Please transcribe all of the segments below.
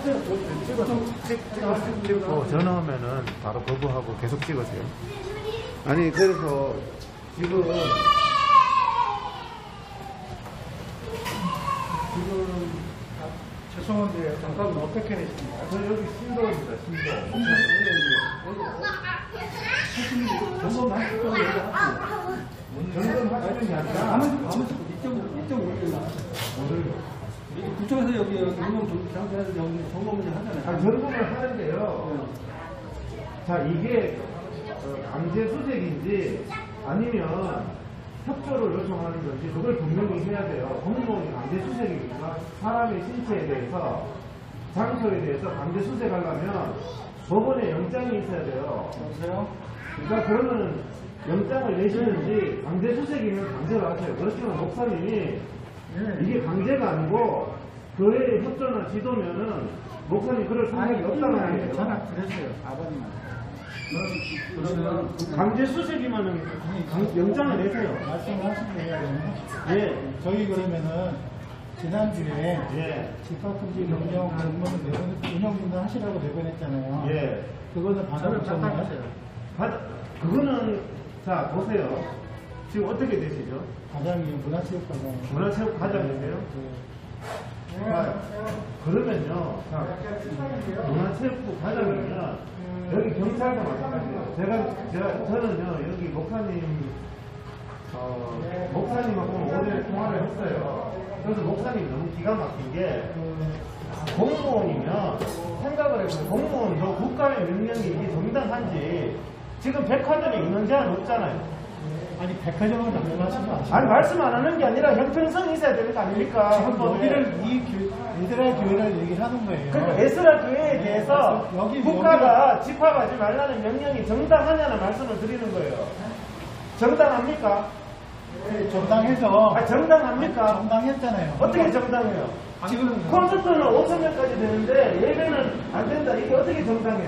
전화 오면은 바로 거부하고 계속 찍으세요. 아니 그래서 지금 죄송한데 잠깐 어떻게 되십니까? 저 여기 신도입니다. 신도. 점검 하실 거예요? 점검하시는 게 아니라 그쪽에서 여기 운영 상태에서 여기 점검을 하잖아요. 점검을 하는데요. 자 이게 강제 수색인지 아니면 협조를 요청하는 건지 그걸 분명히 해야 돼요. 공무원이 강제 수색이니까 사람의 신체에 대해서 장소에 대해서 강제 수색하려면 법원에 영장이 있어야 돼요. 여보세요? 그러니까 그러면 영장을 내시는지 강제 수색이면 강제로 하세요. 그렇지만 목사님이 이게 강제가 아니고 교회의 협조나 지도면은 목사님 그럴 생각이 없다는 말이에요. 전화 드렸어요. 아버님한테. 강제 수색이면은 영장을 내세요. 말씀하신 게 예. 저희 그러면은 지난주에 예. 집합금지 명령 공문을 운영 중단 하시라고 내보냈잖아요. 예. 그거는 받아보셨나요? 그거는 자 보세요. 지금 어떻게 되시죠? 과장이 문화체육과장. 문화체육 과장이세요? 자, 그러면요. 자, 문화체육부 과장이면 여기 경찰도 마찬가지예요. 저는요 여기 목사님하고 오늘 통화를 했어요. 그래서 목사님 너무 기가 막힌 게 공무원이면 생각을 해보세요. 공무원도 국가의 명령이 이게 정당한지 지금 백화점에 인원 제한 없잖아요. 아니 백화점은 말씀하신 거 아시죠? 아니 말씀 안 하는 게 아니라 형평성이 있어야 되는 거 아닙니까? 지금 여기를 이스라엘 교회를 얘기를 하는 거예요. 그러니까 에스라 교회에 대해서 여기, 국가가 집합하지 말라는 명령이 정당하냐는 말씀을 드리는 거예요. 정당합니까? 정당해서 정당합니까? 정당했잖아요. 어떻게 정당해요? 지금 콘서트는 5,000명까지 되는데 예배는 안 된다. 이게 어떻게 정당해요?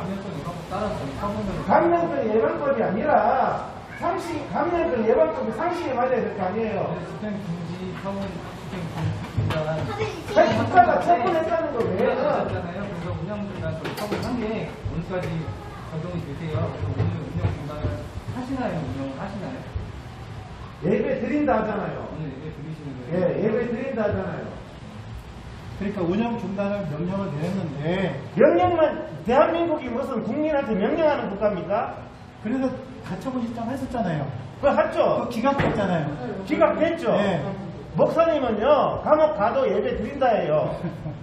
감염병 예방법이 아니라 감염병 예방법이 상식에 맞아야 될 거 아니에요. 집행금지 사원 집행금지란 아니, 국가가 처분했다는 거 외에는 그래서 운영중단 처분한 게 오늘까지 적용이 되세요. 오늘 운영중단을 하시나요? 운영을 하시나요? 예배 드린다 하잖아요. 오늘 예배 드리시는 예, 거예요? 예배 드린다 하잖아요. 그러니까 운영 중단을 명령을 내렸는데 명령만 대한민국이 무슨 국민한테 명령하는 국가입니까? 그래서 가처분 신청했었잖아요. 그거 했죠. 그 기각됐잖아요. 기각됐죠. 네. 목사님은요 감옥 가도 예배 드린다예요.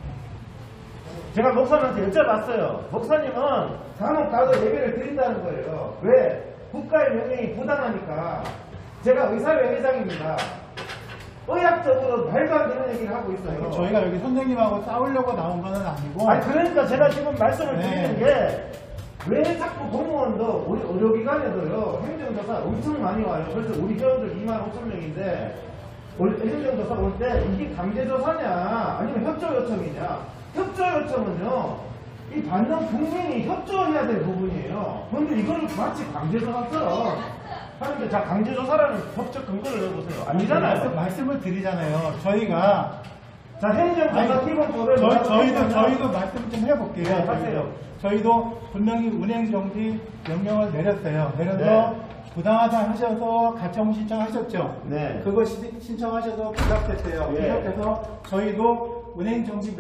제가 목사님한테 여쭤봤어요. 목사님은 감옥 가도 예배를 드린다는 거예요. 왜? 국가의 명령이 부당하니까. 제가 의사회 회장입니다. 의학적으로 말도 안 되는 얘기를 하고 있어요. 저희가 여기 선생님하고 싸우려고 나온 건 아니고. 아니 그러니까 제가 지금 말씀을 네. 드리는 게 왜 자꾸 공무원도 우리 의료기관에도요 행정조사 엄청 많이 와요. 그래서 우리 회원들 25,000명인데 행정조사 올 때 이게 강제조사냐 아니면 협조 요청이냐. 협조 요청은요 이 받는 국민이 협조해야 될 부분이에요. 그런데 이거를 마치 강제조사처럼 하는데 자 강제조사라는 법적 근거를 넣어보세요. 아니잖아요. 말씀을 드리잖아요. 저희가 자 행정조사 기본법에 저희도 말씀 좀 해볼게요. 네, 하세요. 저희도 분명히 운행정지 명령을 내렸어요. 내려서 네. 부당하다 하셔서 가처분 신청하셨죠. 네. 그거 신청하셔서 기각됐어요. 예. 기각돼서 저희도 운행정지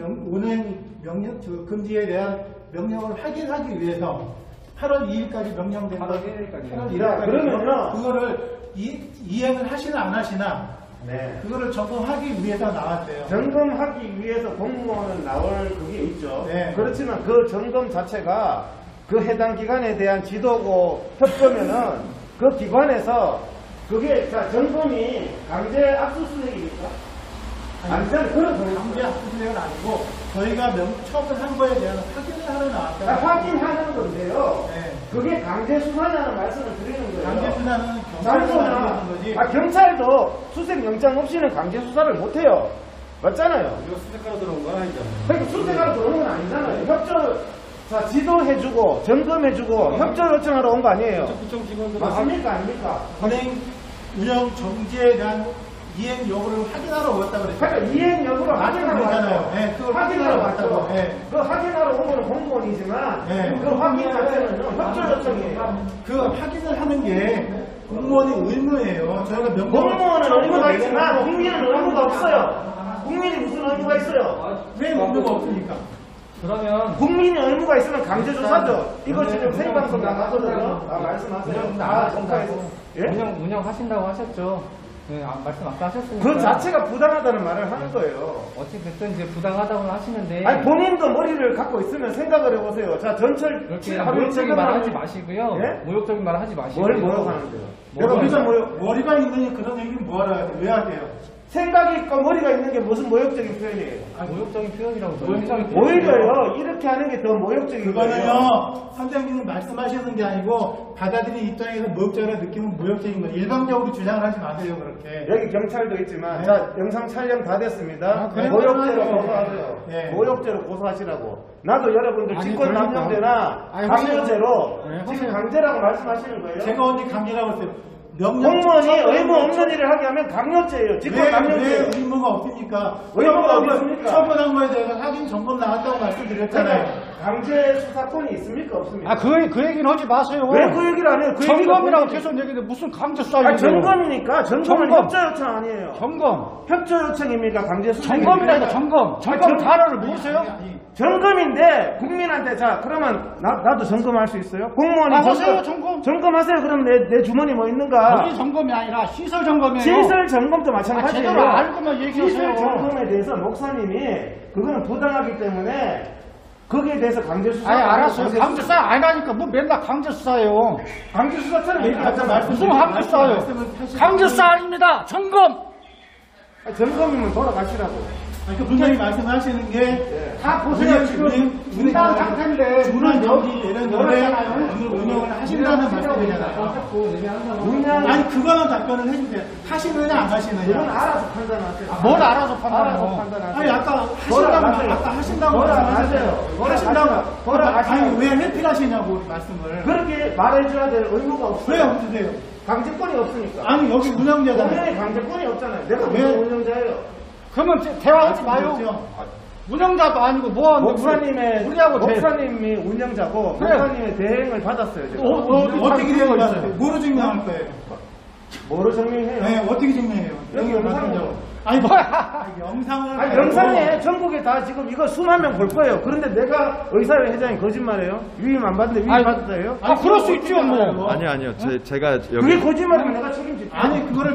금지에 대한 명령을 확인하기 위해서 8월 2일까지 명령된 8월 1일까지요. 8월 자, 2일까지 그러면요. 그거를 이행을 하시나 안 하시나 네. 그거를 점검하기 위해서 나왔어요. 점검하기 위해서 공무원은 나올 그게 있죠. 네. 그렇지만 그 점검 자체가 그 해당 기관에 대한 지도고 협조면은 그 기관에서 그게 자 점검이 강제 압수수색입니까? 아니면 그런 강제 압수수색은 아니고 저희가 처분을 한 거에 대한 확인을 하러 나왔다. 확인하는 건데요. 네. 그게 강제 수사냐는 말씀을 드리는 거예요. 강제 수사는 경찰이 장소나 하는 거지. 경찰도 수색 영장 없이는 강제 수사를 못 해요. 맞잖아요. 이거 수색하러 들어온 건 아니잖아요. 그러니까 수색하러 들어온 건 아니잖아요. 협조 자 지도해주고 점검해주고 협조 요청하러 온 거 아니에요. 구청 직원들 맞습니까 아닙니까? 운영 정지에 대한 이행 여부를 확인하러 왔다 그랬어요. 그러니까 이행 여부를 확인하러 맞잖아요. 왔죠. 네, 그걸 확인하러 맞죠? 네. 그 확인하러 온 거는 공무원이지만 네. 그 확인 자체는요 협조 요청이에요. 그 확인을 하는 게 공무원의 의무예요. 저희가 명령 공무원은 의무가 있지만 국민은 의무가 없어요. 국민이 무슨 의무가 있어요? 왜 의무가 없습니까? 그러면 국민이 의무가 있으면 강제조사죠. 이거 지금 생방송 나갔거든요. 말씀하세요. 정가에서. 예? 운영하신다고 하셨죠. 네, 말씀 아까 하셨으니까. 그 자체가 부당하다는 말을 하는 거예요. 어찌됐든 이제 부당하다고 하시는데. 아니 본인도 머리를 갖고 있으면 생각을 해보세요. 자 전철 그렇게 하루 모욕적인 말 하지 찍으면 마시고요. 예? 모욕적인 말 하지 마시고요. 뭘 모욕하는데요? 뭐라고 여기서 머리가, 머리가 있느니 그런 얘기는 뭐하러 해야 돼? 왜 하세요? 생각이 있고 머리가 있는 게 무슨 모욕적인 표현이에요? 모욕적인 표현이라고. 모욕적인 표현. 오히려요 이렇게 하는 게 더 모욕적인 거예요. 그거는요, 선생님이 말씀하시는 게 아니고, 받아들인 입장에서 모욕적으로 느끼면 모욕적인 거예요. 일방적으로 주장을 하지 마세요, 그렇게. 여기 경찰도 있지만 네. 자 영상 촬영 다 됐습니다. 아, 그래요? 모욕죄로 네. 고소하세요. 네. 모욕죄로 고소하시라고. 나도 여러분들 아니, 직권 그러니까. 남용죄나 아니, 강요죄로 네, 지금 하세요. 강제라고 말씀하시는 거예요. 제가 언제 강제라고 했어요? 명령 공무원이 의무 없는 일을 하게 하면 강요죄예요. 직권 왜 남용죄예요. 의무가 없습니까? 의무가 없습니까? 처분한 거에 대해서 확인 점검 나왔다고 말씀드렸잖아요. 강제 수사권이 있습니까 없습니까? 그 얘기는 하지 마세요. 왜 그 얘기를 안 해요? 그 얘기가 점검이라고 뭔지. 계속 얘기해. 무슨 강제 수사예요? 아 점검이니까 점검은 점검. 협조 요청 아니에요. 점검. 협조 요청입니까 강제 수사? 점검이라니까 점검. 점검 단어를 모르세요? 점검인데 국민한테 자 그러면 나도 점검할 수 있어요? 공무원이 하세요, 점검. 점검하세요. 그럼 내 주머니 뭐 있는가? 거기 점검이 아니라 시설 점검이에요. 시설 점검도 마찬가지예요. 제대로 알고만 얘기하세요. 시설 점검에 대해서 목사님이 그거는 부당하기 때문에 거기에 대해서 강제 수사. 아니 알았어요. 강제 수사 안 하니까 뭐 맨날 강제 수사예요. 강제 수사처럼 얘기하잖아요. 무슨 강제 수사예요? 강제 수사 아닙니다. 점검. 점검이면 돌아가시라고. 그 분명히 말씀하시는 게 다 보세요. 지금 분당 상태인데 주는 여기 이런 노래 오늘 운영을 하신다는 말씀이잖아요. 아니 그거는 답변을 해주세요. 하시느냐 안 이건 하시느냐. 알아서 판단하세요. 뭘 알아서 알아서 판단해요? 판단하세요. 아니 아까 하신다고 돌아가세요. 돌아가세요. 아니 왜 회피하시냐고 말씀을. 그렇게 말해줘야 될 의무가 없어요. 왜 없으세요? 강제권이 없으니까. 아니 여기 운영자잖아요. 본인이 강제권이 없잖아요. 내가 왜? 무슨 운영자예요? 그러면 대화하지 마요. 운영자도 아니고 뭐 하는 목사님의 우리하고 목사님이 운영자고 그래. 목사님의 대행을 받았어요. 제가. 어떻게 증명하세요? 뭐로 증명할 거예요? 뭐로 증명해요? 네, 어떻게 증명해요? 여기 영상으로. 아니 뭐야? 영상을. 아니 영상에 전국에 다 지금 이거 수만 명 볼 거예요. 그런데 내가 의사회 회장이 거짓말해요? 위임 안 받는데 위임 받았어요? 그럴 수 있죠 뭐. 아니요. 제가 그게 여기 거짓말이면 내가 책임질게. 아니 그거를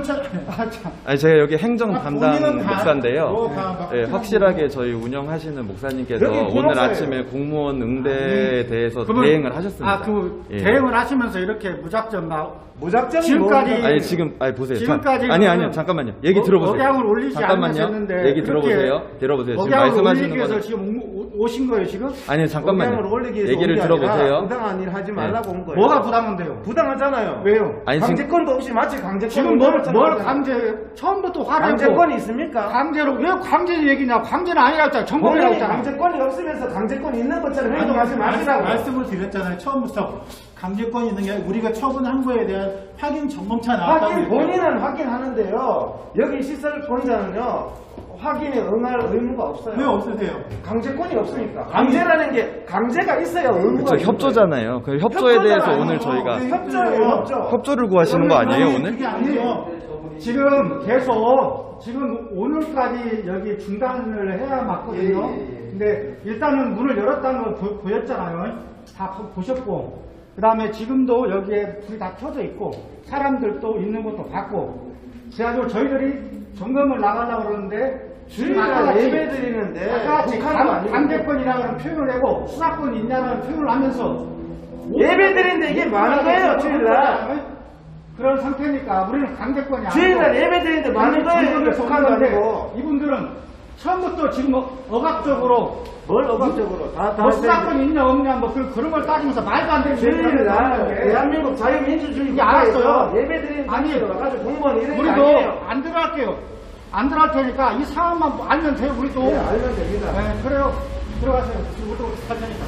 아니 제가 여기 행정 담당 본인은 다 목사인데요. 뭐 다 예, 확실하게 저희 운영하시는 목사님께서 여기 오늘 부럽어요. 아침에 공무원 응대에 대해서 대행을 하셨습니다. 예. 대응을 하시면서 이렇게 무작정 막 무작정이 지금까지 뭐- 아니 지금 보세요. 지금까지 아니요 잠깐만요. 얘기 들어보세요. 억양을 올리지 잠깐만요. 않으셨는데 얘기 들어보세요. 들어보세요. 지금 말씀하시는 올리기 위해서 거는 지금 오신 거예요 지금? 아니 억양을 잠깐만요. 올리기 위해서 얘기를 온 게 아니라 들어보세요. 부당한 일 하지 말라고 온 거예요. 뭐가 부당한데요? 부당하잖아요. 왜요? 아니 지금 강제권도 없이 마치 강제권 지금 뭘 강제 처음부터 화내고 강제권이 있습니까? 강제로 왜 강제 얘기냐? 강제는 아니라고 했잖아. 점검이라고 본인이 했잖아. 강제권이 없으면서 강제권이 있는 것처럼 행동하지 마시라고. 말씀을 드렸잖아요. 처음부터 강제권이 있는 게 아니라 우리가 처분한 거에 대한 확인 점검차 확인 나왔다고. 본인은 확인하는데요. 여기 시설권자는요 확인에 응할 의무가 없어요. 왜 없으세요? 강제권이 없으니까. 강제라는 게 강제가 있어야 의무가 저 있는 협조잖아요. 그 협조에 대해서 오늘 저희가 거예요. 협조예요, 협조. 협조를 구하시는 거 아니에요 오늘? 그게 아니에요. 지금 계속 지금 오늘까지 여기 중단을 해야 맞거든요. 근데 일단은 문을 열었다는 걸 보였잖아요. 다 보셨고. 그 다음에 지금도 여기에 불이 다 켜져 있고 사람들도 있는 것도 봤고 그래가지고 저희들이 점검을 나가려고 그러는데 주일날 예배 드리는데 아까같이 북한도 아니고 강제권이라는 표현을 하고 수사권이 있냐는 표현을 하면서 예배 드리는데 이게 많은 거예요 주일날. 그런 상태니까 우리는 강제권이 아니고 주일날 예배 드리는데 많은 거예요. 북한도 아니고. 이분들은 처음부터 지금 억압적으로 뭘 억압적으로 다 뭐 수사권이 있냐 없냐 뭐 그런 걸 따지면서 말도 안 되는 주일날 대한민국 자유민주주의 이게 알았어요. 예배 드리는 아니, 아니 가지고 공무원 이런 게 우리도 아니에요. 안 들어갈게요. 안 들어갈 테니까 이 상황만 알면 돼요. 우리도. 네, 알면 됩니다. 네, 그래요. 들어가세요. 지금부터 갈 테니까.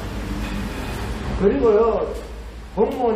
그리고요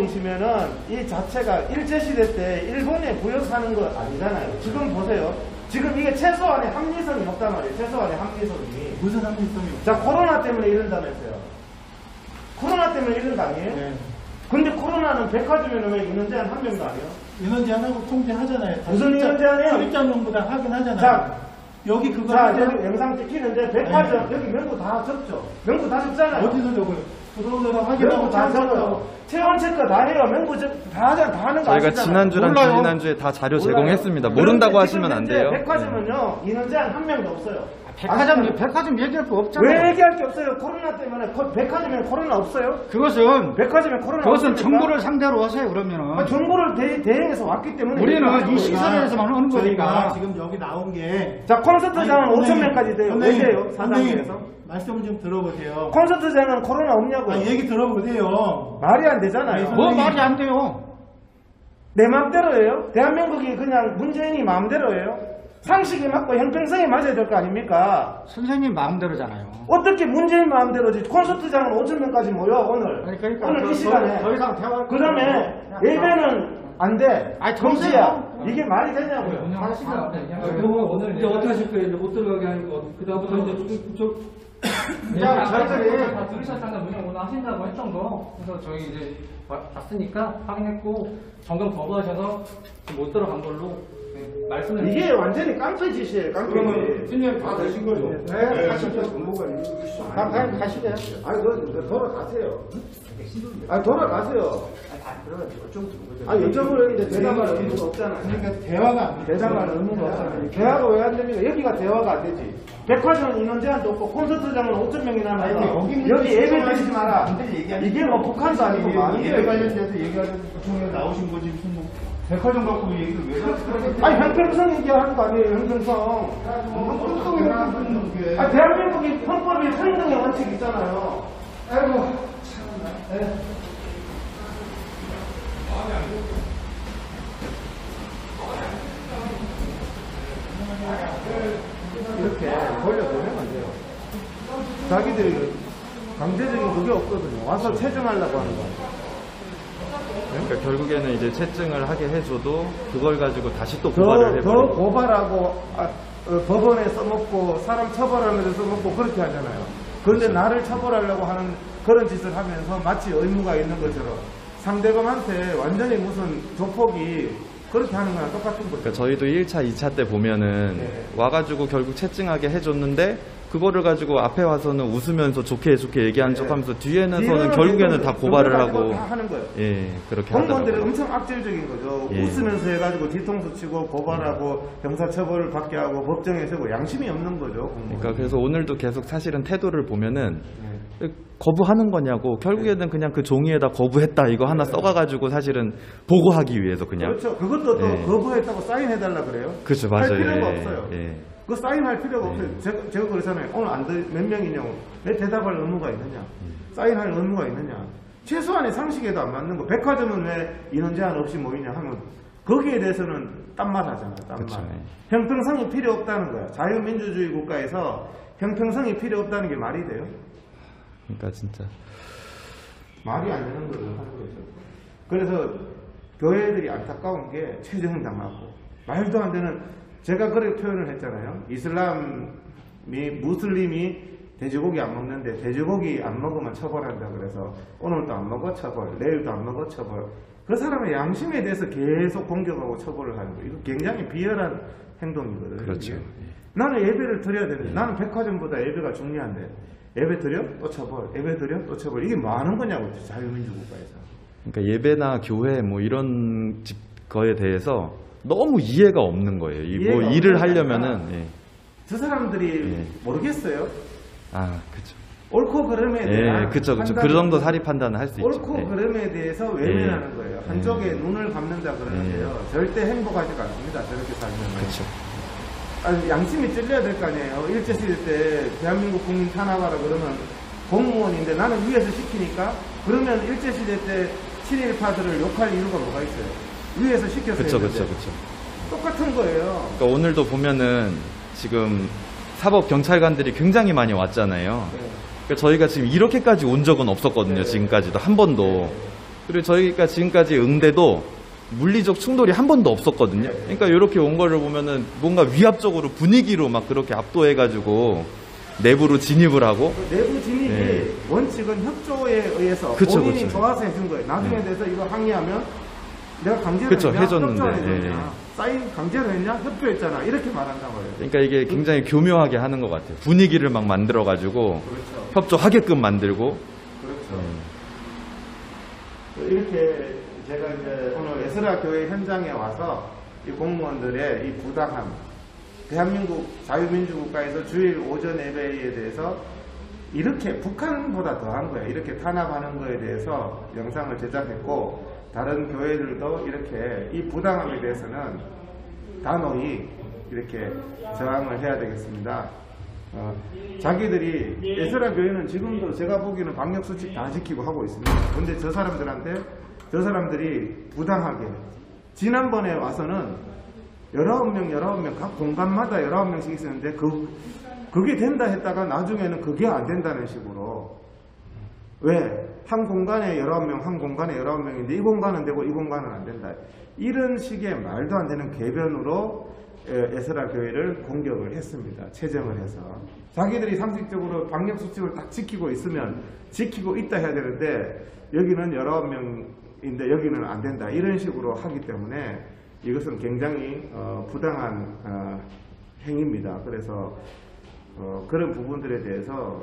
공무원이시면은 이 자체가 일제시대 때 일본에 부역하는 거 아니잖아요. 지금 보세요. 지금 이게 최소한의 합리성이 없단 말이에요. 최소한의 합리성이. 무슨 합리성이 없어요? 자, 코로나 때문에 이런다면서요. 코로나 때문에 이런 거 아니에요? 네. 근데 코로나는 백화점에는 왜 인원 제한 한 명도 안 해요? 인원 제한하고 통제하잖아요. 무슨 인원 제한이에요? 출입장 정보다 확인하잖아요. 자, 여기 그거 자, 하세요? 여기 영상 찍히는데 백화점 여기 명부 다 적죠? 명부 다 적잖아요. 어디서 적어요? 부동산을 확인하고 명부 다 적어요. 체온 체크 다 해요. 명부 다 하는 거 저희가 아시잖아요. 지난주랑 몰라요. 지난주에 다 자료 몰라요. 제공했습니다. 그런데 모른다고 지금 하시면 안 현재 돼요. 백화점은요, 인원 제한 한 명도 없어요. 백화점 얘기할 거 없잖아요. 왜 얘기할 게 없어요? 코로나 때문에 백화점에 코로나 없어요? 그것은 백화점에 코로나 그것은 없습니까? 정보를 상대로 하세요. 그러면은 아, 정보를 대행해서 왔기 때문에 우리는 얘기하는 이 거예요. 시설에서만 하는 저희가 거니까. 지금 여기 나온 게 자, 콘서트장은 5,000명까지 돼요. 왜 돼요? 선생님, 사장님에서? 말씀 좀 들어보세요. 콘서트장은 코로나 없냐고요? 얘기 들어보세요. 말이 안 되잖아요. 아니, 뭐 선생님. 말이 안 돼요. 내 마음대로예요? 대한민국이 그냥 문재인이 마음대로예요? 상식이 맞고 형평성이 맞아야 될 거 아닙니까? 선생님 마음대로잖아요. 어떻게 문재인 마음대로지? 콘서트장은 5,000명까지 모여 오늘. 아니, 그러니까 오늘 이 시간에. 더 이상 대화할 그 다음에 예배는 안 돼. 아니, 금지야. 그러세요. 이게 말이 되냐고요? 운영하시면 그러면 오늘 이제 어떻게 하실 거예요? 이제 못 들어가게 하는 거. 그다음부터 이제 자, 저희들이 다 들으셨잖아요. 운영 오늘 하신다고 했던 그래서 저희 이제 봤으니까 확인했고 점검 거부하셔서 지금 못 들어간 걸로 말씀을 이게 완전히 깡패 짓이에요, 깡패 짓. 팀장님 다 되신 거죠? 네, 가시죠. 가시죠. 아니, 돌아가세요. 아니, 돌아가세요. 아니, 여쭤보는데 대답할 의무가 없잖아요. 그러니까 대화가 안 돼요. 대답할 의무가 없잖아요. 대화가 왜 안 됩니까? 여기가 대화가 안 되지. 백화점은 인원 제한도 없고 콘서트장은 5,000명이나 아니, 나요. 여기는 여기 예배 시청하시는 드리지 마라. 분들이 얘기하는 이게 뭐 북한도 아니고 뭐 아니에요. 예배 관련돼서 얘기하는 중에 나오신 거지 무슨 뭐 백화점 갖고 얘기를 왜 하세요? 아니, 형평성 얘기하는 거 아니에요, 형평성. 아니, 대한민국이 헌법에 평등의 원칙 있잖아요. 아이고, 참나. 네. 이렇게 돌려보내면 안 돼요. 자기들이 강제적인 그게 없거든요. 와서 체증하려고 하는 거예요. 그러니까 결국에는 이제 채증을 하게 해줘도 그걸 가지고 다시 또 고발을 더 해버리고. 고발하고 법원에 써먹고 사람 처벌하면서 써먹고 그렇게 하잖아요. 그런데 나를 처벌하려고 하는 그런 짓을 하면서 마치 의무가 있는 것처럼 상대방한테 완전히 무슨 조폭이 그렇게 하는 거랑 똑같은 거죠. 그러니까 저희도 1차, 2차 때 보면은 네. 와가지고 결국 채증하게 해줬는데 그거를 가지고 앞에 와서는 웃으면서 좋게 얘기하는 네. 척하면서 뒤에서는 결국에는 다 고발을 하고 다 하는 거예요. 예 그렇게 공무원들이 하더라고요. 엄청 악질적인 거죠. 예. 웃으면서 해가지고 뒤통수 치고 고발하고 형사처벌을 받게 하고 법정에 서고 양심이 없는 거죠. 공무원. 그러니까 그래서 오늘도 계속 사실은 태도를 보면은 거부하는 거냐고 결국에는 그냥 그 종이에다 거부했다 이거 하나 써가가지고 사실은 보고하기 위해서 그냥 그렇죠. 그것도 또 예. 거부했다고 사인해달라 그래요. 그렇죠 할 맞아요. 필요가 예, 없어요. 예. 그 사인할 필요가 없어요. 제가 그러잖아요. 오늘 몇 명이냐고. 내 대답할 의무가 있느냐. 사인할 의무가 있느냐. 최소한의 상식에도 안 맞는 거. 백화점은 왜 인원 제한 없이 모이냐 하면 거기에 대해서는 딴말 하잖아요. 딴말. 그쵸, 네. 형평성이 필요 없다는 거야. 자유민주주의 국가에서 형평성이 필요 없다는 게 말이 돼요? 그러니까 진짜 말이 안 되는 걸 하는 거죠. 그래서 교회들이 안타까운 게 체증당하고 말도 안 되는 제가 그렇게 표현을 했잖아요. 무슬림이 돼지고기 안 먹는데 돼지고기 안 먹으면 처벌한다 그래서 오늘도 안 먹어 처벌, 내일도 안 먹어 처벌. 그 사람의 양심에 대해서 계속 공격하고 처벌을 하는 거예요. 이거 굉장히 비열한 행동이거든요. 그렇죠. 이게. 나는 예배를 드려야 되는데 나는 백화점보다 예배가 중요한데 예배 드려? 또 처벌. 예배 드려? 또 처벌. 이게 뭐 하는 거냐고 자유민주국가에서. 그러니까 예배나 교회 뭐 이런 거에 대해서 너무 이해가 없는 거예요. 뭐 이해가 일을 없는 하려면은 거니까. 예. 저 사람들이 예. 모르겠어요. 아 그렇죠. 옳고 그름에 예, 대한 그렇죠. 그 정도 사리 판단을 할 수 있죠. 옳고 예. 그름에 대해서 외면하는 거예요. 한쪽에 눈을 감는다 그러는데요. 절대 행복하지가 않습니다. 저렇게 살면. 그렇죠. 아니, 양심이 찔려야 될 거 아니에요. 일제시대 때 대한민국 국민 탄압하라 그러면 공무원인데 나는 위에서 시키니까 그러면 일제시대 때 친일파들을 욕할 이유가 뭐가 있어요? 위에서 시켰어요. 그렇죠, 그렇죠, 그렇죠. 똑같은 거예요. 그러니까 오늘도 보면은 지금 사법 경찰관들이 굉장히 많이 왔잖아요. 그러니까 저희가 지금 이렇게까지 온 적은 없었거든요. 네. 지금까지도 한 번도. 그리고 저희가 지금까지 응대도 물리적 충돌이 한 번도 없었거든요. 그러니까 이렇게 온 거를 보면은 뭔가 위압적으로 분위기로 막 그렇게 압도해가지고 내부로 진입을 하고. 내부 진입이 네. 원칙은 협조에 의해서 그쵸, 본인이 그쵸. 좋아서 해준 거예요. 나중에 돼서 이거 항의하면 내가 강제로 그쵸, 했냐, 해줬는데, 협조를 했냐, 예. 사인 강제로 했냐, 협조했잖아 이렇게 말한단 말이에요. 그러니까 이게 굉장히 교묘하게 하는 것 같아요. 분위기를 막 만들어가지고 그렇죠. 협조하게끔 만들고. 그렇죠. 이렇게 제가 이제 오늘 에스라 교회 현장에 와서 이 공무원들의 이 부당함, 대한민국 자유민주국가에서 주일 오전 예배에 대해서 이렇게 북한보다 더한 거예요. 이렇게 탄압하는 거에 대해서 영상을 제작했고, 다른 교회들도 이렇게 이 부당함에 대해서는 단호히 이렇게 저항을 해야 되겠습니다. 자기들이 에스라 교회는 지금도 제가 보기에는 방역수칙 다 지키고 하고 있습니다. 근데 저 사람들이 부당하게 지난번에 와서는 19명 각 공간마다 19명씩 있었는데 그게 된다 했다가 나중에는 그게 안 된다는 식으로, 왜? 한 공간에 19명, 한 공간에 19명인데 이 공간은 되고 이 공간은 안 된다. 이런 식의 말도 안 되는 궤변으로 에스라 교회를 공격을 했습니다. 체정을 해서. 자기들이 상식적으로 방역수칙을 딱 지키고 있으면 지키고 있다 해야 되는데 여기는 19명인데 여기는 안 된다. 이런 식으로 하기 때문에 이것은 굉장히 부당한 행위입니다. 그래서 그런 부분들에 대해서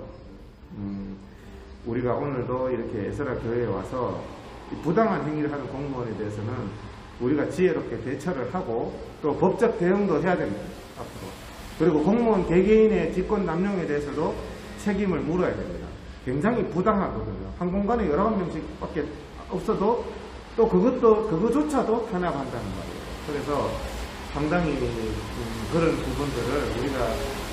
우리가 오늘도 이렇게 에스라 교회에 와서 부당한 행위를 하는 공무원에 대해서는 우리가 지혜롭게 대처를 하고 또 법적 대응도 해야 됩니다. 앞으로. 그리고 공무원 개개인의 직권 남용에 대해서도 책임을 물어야 됩니다. 굉장히 부당하거든요. 한 공간에 19명씩밖에 없어도 또 그거조차도 탄압한다는 말이에요. 그래서 상당히 그런 부분들을 우리가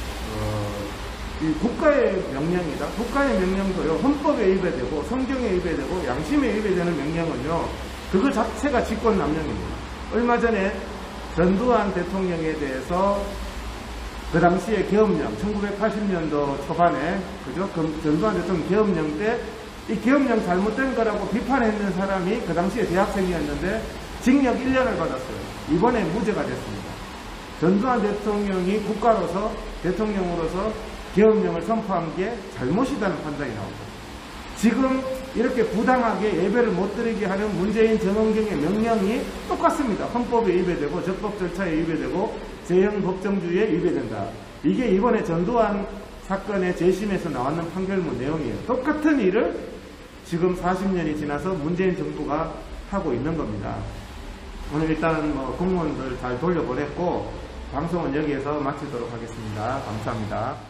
이 국가의 명령이다. 국가의 명령도요, 헌법에 위배되고 성경에 위배되고 양심에 위배되는 명령은요, 그거 자체가 직권남용입니다. 얼마 전에 전두환 대통령에 대해서 그 당시에 계엄령, 1980년도 초반에, 그죠? 전두환 대통령 계엄령 때 이 계엄령 잘못된 거라고 비판했는 사람이 그 당시에 대학생이었는데 징역 1년을 받았어요. 이번에 무죄가 됐습니다. 전두환 대통령이 국가로서, 대통령으로서 계엄령을 선포한 게 잘못이라는 판단이 나옵니다. 지금 이렇게 부당하게 예배를 못 드리게 하는 문재인 정원경의 명령이 똑같습니다. 헌법에 위배되고 적법 절차에 위배되고 제형 법정주의에 위배된다. 이게 이번에 전두환 사건의 재심에서 나왔는 판결문 내용이에요. 똑같은 일을 지금 40년이 지나서 문재인 정부가 하고 있는 겁니다. 오늘 일단은 공무원들 잘 돌려보냈고 방송은 여기에서 마치도록 하겠습니다. 감사합니다.